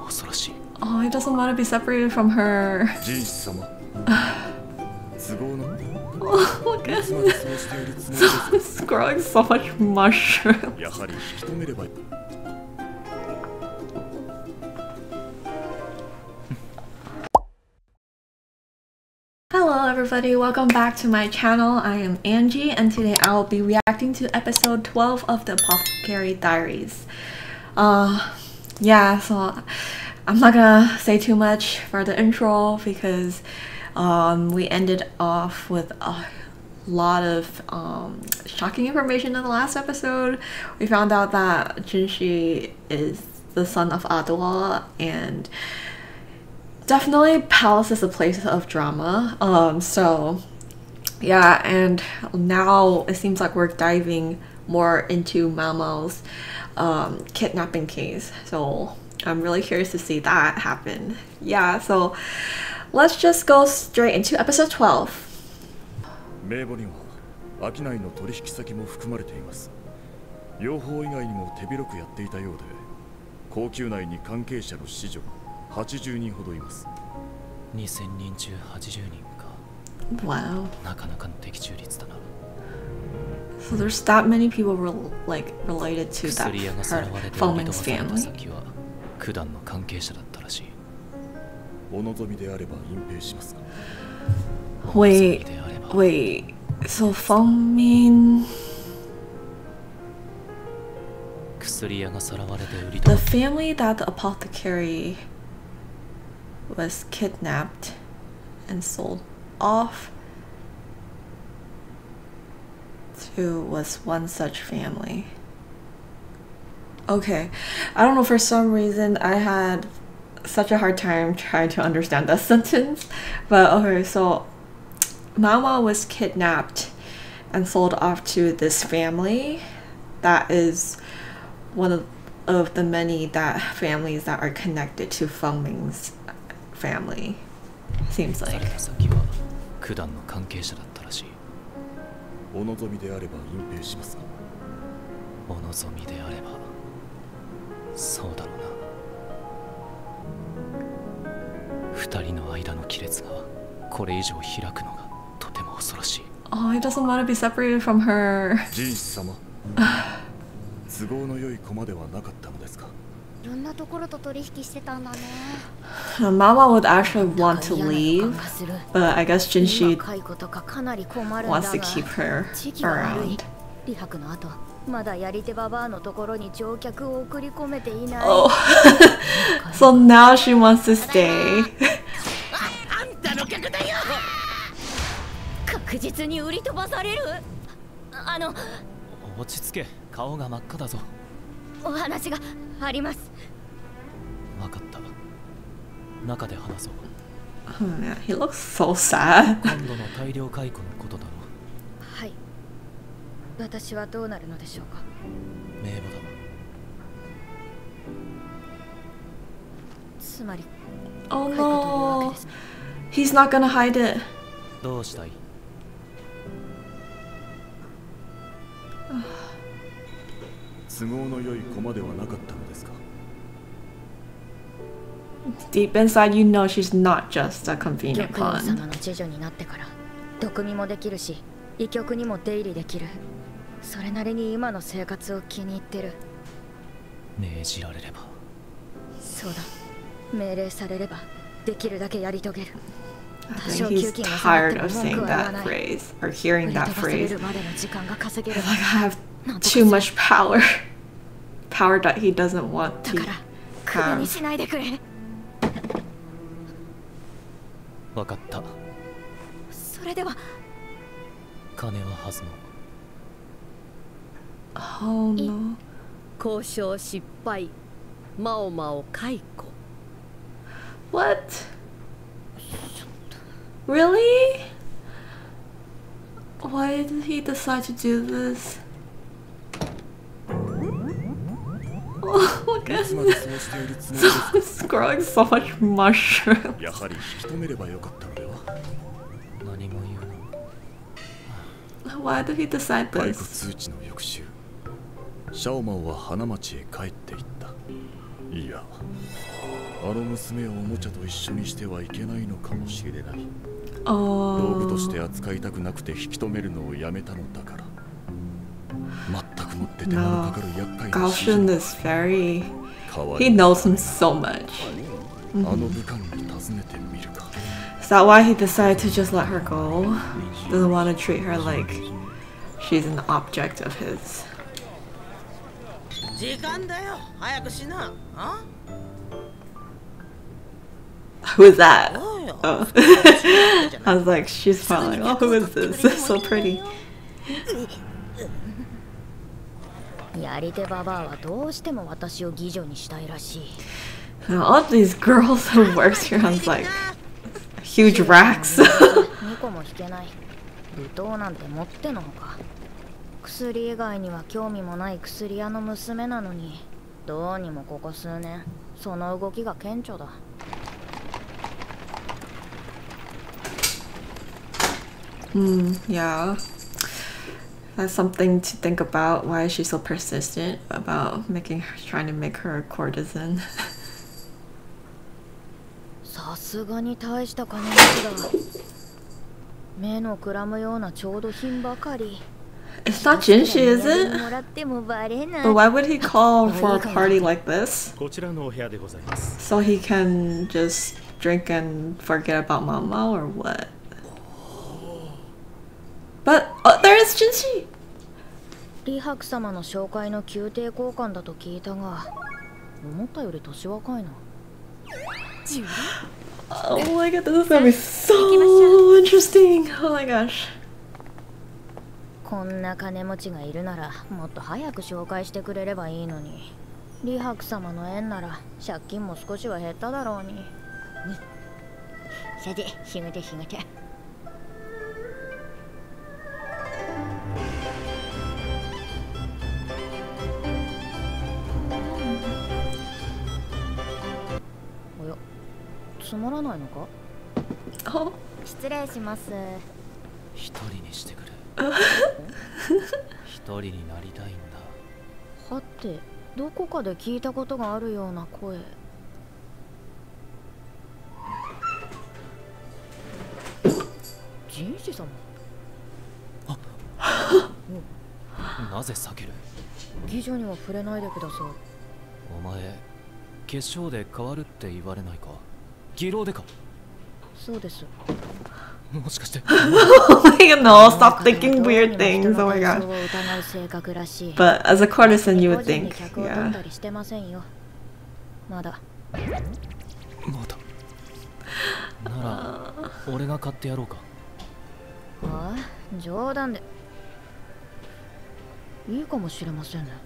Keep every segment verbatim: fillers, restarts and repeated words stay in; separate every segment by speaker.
Speaker 1: Oh, he doesn't want to be separated from her. Oh, look at this. It's growing so much mushroom. Hello everybody, welcome back to my channel. I am Angie and today I will be reacting to episode twelve of the Apothecary Diaries. Uh, yeah, so I'm not gonna say too much for the intro because um, we ended off with a lot of um, shocking information in the last episode. We found out that Jinshi is the son of Adwa, and definitely Palace is a place of drama. Um, so yeah, and now it seems like we're diving more into Mao Mao's um, kidnapping case. So I'm really curious to see that happen. Yeah, so let's just go straight into episode twelve.
Speaker 2: 名簿には商いの取引先も含まれています。養蜂以外にも手広くやっていたようで、高級内に関係者の子女はちじゅうにんほどいます。
Speaker 3: にせんにん中はちじゅうにんか。
Speaker 1: Wow.
Speaker 3: なかなかの的中率だな。
Speaker 1: So there's that many people re like related to that her Fengming's family.
Speaker 3: 九段の関係者だったらしい。
Speaker 2: お望みであれば隠蔽しますが。
Speaker 1: Wait, wait. So Fengming. The family that the apothecary was kidnapped and sold off to was one such family. Okay, I don't know, for some reason I had such a hard time trying to understand that sentence, but okay, so Mama was kidnapped and sold off to this family that is one of, of the many that families that are connected to Fengming's family, seems like.
Speaker 3: 九段の関係者だったらしい。
Speaker 2: お望みであれば隠蔽しますが。
Speaker 3: お望みであれば、そうだろうな。二人の間の亀裂がこれ以上開くのがとても恐ろしい。
Speaker 1: Oh, he doesn't want to be separated from her.
Speaker 2: ジンシ様。都合の良い駒ではなかったのですか。
Speaker 4: いろんなところと取引してたんだね。
Speaker 1: Mama would actually want to leave, but I guess Jinshi wants to keep her around.
Speaker 4: 李白の後、まだやり手ババアのところに乗客を送り込めていない。
Speaker 1: Oh, so now she wants to stay.
Speaker 4: あんたの客だよ。確実に売り飛ばされる。あの、
Speaker 3: 落ち着け。顔が真っ赤だぞ。
Speaker 4: お話があります。
Speaker 3: わかった。中で話そう。
Speaker 1: Oh man, he looks so sad.
Speaker 3: 今度の大量解雇のことだろう。
Speaker 4: はい。私はどうなるのでしょうか。
Speaker 3: 名簿だ。
Speaker 4: つまり、
Speaker 1: Oh no, he's not gonna hide it.
Speaker 3: どうしたい？
Speaker 2: 都合の良い駒ではなかったのですか。
Speaker 1: Deep inside, you know she's not just a convenient
Speaker 4: 玉葉
Speaker 1: pawn.
Speaker 4: 様の次女になってから毒味もできるし、医局にも出入りできる。それなりに今の生活を気に入ってる。
Speaker 3: 命じられれば。
Speaker 4: そうだ。命令されればできるだけやり遂げる。
Speaker 1: I think he's tired of saying that phrase or hearing that phrase. Like, I have too much power. Power that he doesn't want to have.
Speaker 3: わかった。
Speaker 4: それでは
Speaker 3: 金は弾
Speaker 1: Oh
Speaker 3: む。
Speaker 1: no.
Speaker 5: 交渉失敗。マオマオ解雇。
Speaker 1: What? Really? Why did he decide to do this? Oh, look at this. It's growing so much mushroom.
Speaker 2: やはり引き止めればよかったのでは。
Speaker 3: 何も言うの。
Speaker 1: Why did he decide
Speaker 2: 解雇
Speaker 1: this?
Speaker 2: 通知の翌週、シャオマオは花町へ帰っていった。 いや、あの娘をおもちゃと一緒にしてはいけないのかもしれない。道具として扱いたくなくて引き止めるのをやめたのだから。全くもって手間のかかる厄介な
Speaker 1: シュン is very... He knows him so much.
Speaker 2: あの武漢に尋ねてみるか。
Speaker 1: Is that why he decided to just let her go? Doesn't want to treat her like she's an object of his.
Speaker 6: 時間だよ。早くしな。あ?
Speaker 1: Who is that? Oh. I was like, she's probably like, oh, who is this? This is so pretty.
Speaker 4: やり手ババアはどうしても私を妓女にしたいらしい。
Speaker 1: All these girls who works here on like huge racks.
Speaker 4: にこも引けない。舞踏なんて持ってのほか。薬以外には興味もない薬屋の娘なのに、どうにもここ数年その動きが顕著だ。
Speaker 1: Hmm, yeah. That's something to think about. Why is she so persistent about making her, trying to make her a courtesan?
Speaker 4: さすがに大した金持ちだ。目のくらむような調度品ばかり。
Speaker 1: It's not Jinshi, is it? But why would he call for a party like this? So he can just drink and forget about Mama or what? But oh, there is Jinshi!
Speaker 4: 李白様の紹介の宮廷交換だと聞いたが、思ったより年若いな。
Speaker 1: Oh my god, this is gonna be so interesting! Oh my gosh.
Speaker 4: こんな金持ちがいるならもっと早く紹介してくれればいいのに。李白様の縁なら借金も少しは減っただろうに。さて、仕事仕事。おや、つまらないのか？
Speaker 1: Oh.
Speaker 4: 失礼します。
Speaker 3: 一人にしてくれ。一人になりたいんだ。
Speaker 4: はて、どこかで聞いたことがあるような声。人士様。
Speaker 3: あなぜ避ける？
Speaker 4: 妓女には触れないでください。
Speaker 3: お前、化粧で変わるって言われないか？義老でか？
Speaker 4: そうです。
Speaker 3: もしかして
Speaker 1: Oh my god, no, stop thinking weird things. Oh my god. But as a courtesan, you would think, yeah.
Speaker 4: まだ。
Speaker 3: まだ。なら、俺が買ってやろうか。
Speaker 4: ああ、冗談で。いいかもしれませんね。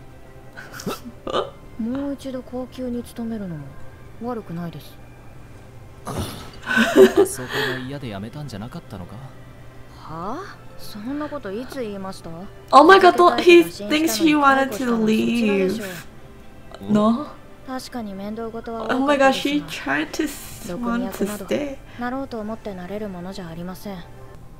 Speaker 4: もう一度高級に勤めるのも悪くないです。
Speaker 3: あそこが嫌でやめたんじゃなかったのか？
Speaker 4: はあ？そんなこといつ言いました？
Speaker 1: Oh my god, he thinks you wanted to leave. No?
Speaker 4: 確かに面倒事は
Speaker 1: Oh my god, she tried to want to stay.
Speaker 4: なろうと思ってなれるものじゃありません。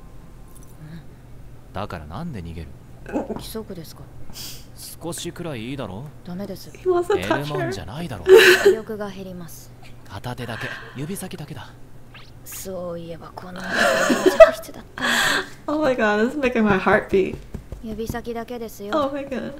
Speaker 3: だからなんで逃げる？
Speaker 4: 規則ですか？
Speaker 3: 少しくらいいいだろ？
Speaker 4: ダメです。
Speaker 1: He wants to
Speaker 3: 得
Speaker 1: touch
Speaker 3: るもん
Speaker 1: her.
Speaker 3: じゃないだろ。
Speaker 4: 気力が減ります。
Speaker 3: 片手だけ、指先だけだ。
Speaker 4: そういえばこの着室だった。
Speaker 1: Oh my god, this is making my heart beat.
Speaker 4: 指先だけですよ。
Speaker 1: Oh my gosh.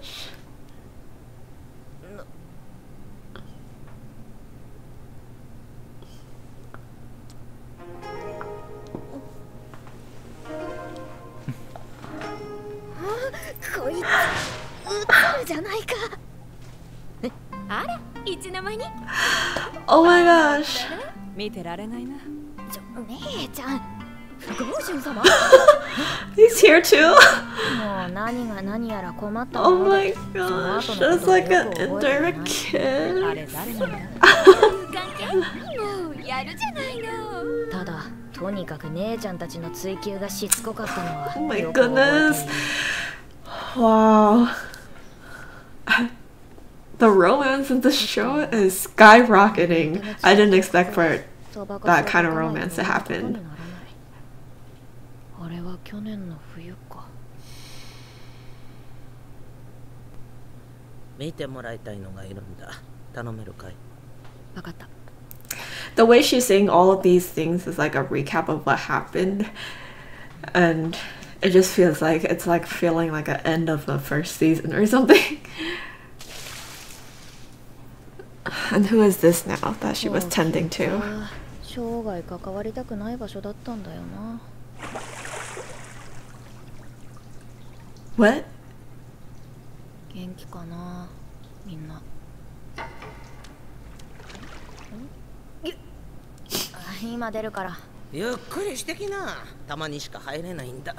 Speaker 4: こいつ、映るじゃないか。あら、いつの間に。
Speaker 1: Oh my gosh.
Speaker 5: 見てられないな。
Speaker 4: ちょ、姉ちゃん。ゴージュン様。
Speaker 1: He's here too.
Speaker 4: もう何が何やら困った
Speaker 1: Oh
Speaker 4: もの
Speaker 1: my
Speaker 4: で。その
Speaker 1: gosh,
Speaker 4: 後の
Speaker 1: that's
Speaker 4: ことを
Speaker 1: like
Speaker 4: よ
Speaker 1: an
Speaker 4: く覚えて
Speaker 1: indirect
Speaker 4: ない。
Speaker 1: kiss.
Speaker 5: あれ誰なんだ？
Speaker 4: もうやるじゃないの。ただ、とにかく姉ちゃんたちの追求がしつこかったのは。
Speaker 1: Oh my
Speaker 4: よく覚えている。
Speaker 1: Wow. The romance in this show is skyrocketing. I didn't expect for it, that kind of romance to happen.
Speaker 4: あれは去年の冬か。
Speaker 6: 見てもらいたいのがいるんだ。 頼めるかい。
Speaker 5: 分かった。
Speaker 1: The way she's saying all of these things is like a recap of what happened, and it just feels like it's like feeling like an end of the first season or something. And who is this now that she was tending to?
Speaker 4: 生涯関わりたくない場所だったんだよな。
Speaker 1: What?
Speaker 4: 元気かな、みんな。今出るから。
Speaker 6: ゆっくりしてきな。たまにしか入れないんだ。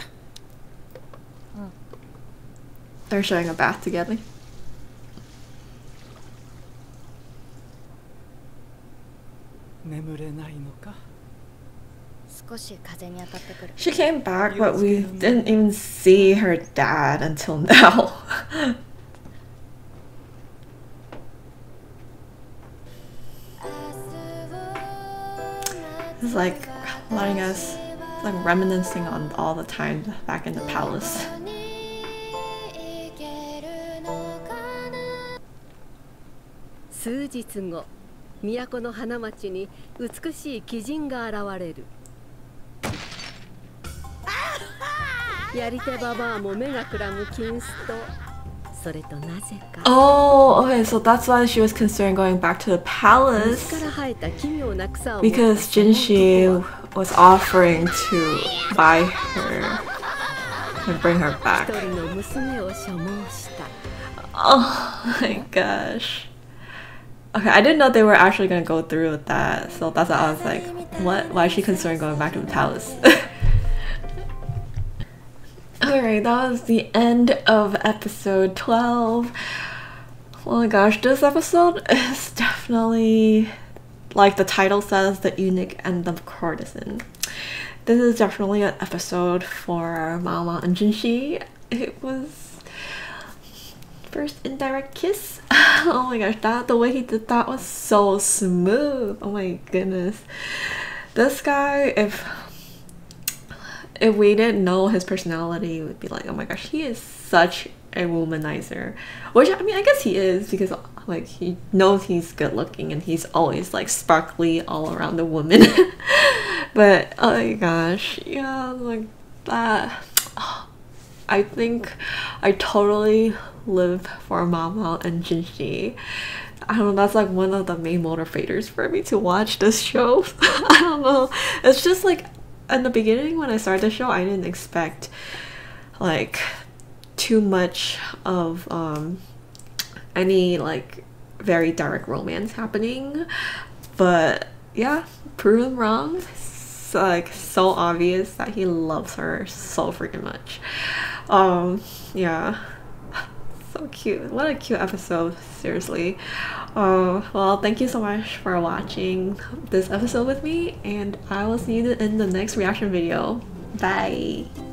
Speaker 1: They're sharing a bath together.
Speaker 7: 眠れないのか。
Speaker 4: 少し風に当たってくる。
Speaker 1: She came back, but we didn't even see her dad until now. It's like letting us, like reminiscing on all the time back in the palace.
Speaker 5: 数日後、都の花町に美しい貴人が現れる。やり手ババアも目がくらむ金スト。それとなぜか。
Speaker 1: Oh, okay, so that's why she was considering going back to the palace.
Speaker 5: から生えた奇妙な草を。
Speaker 1: Because Jinshi was offering to buy her and bring her back.
Speaker 5: 一人の娘を所望した。
Speaker 1: Oh my gosh. Okay, I didn't know they were actually gonna go through with that, so that's why I was like, what? Why is she concerned going back to the palace? Alright, that was the end of episode twelve. Oh my gosh, this episode is definitely, like the title says, the eunuch and the courtesan. This is definitely an episode for Mama and Jinshi. It was first indirect kiss. Oh my gosh, that the way he did that was so smooth. Oh my goodness. This guy, if if we didn't know his personality, we'd be like, oh my gosh, he is such a womanizer. Which, I mean, I guess he is, because like he knows he's good looking and he's always like sparkly all around the woman. But oh my gosh, yeah, like that. I think I totally live for Mama and Jinshi. I don't know, that's like one of the main motivators for me to watch this show. I don't know. It's just like in the beginning when I started the show, I didn't expect like too much of um, any like very direct romance happening. But yeah, proven wrong. It's like so obvious that he loves her so freaking much. Um, yeah. So cute. What a cute episode, seriously. Uh, well, thank you so much for watching this episode with me, and I will see you in the next reaction video. Bye!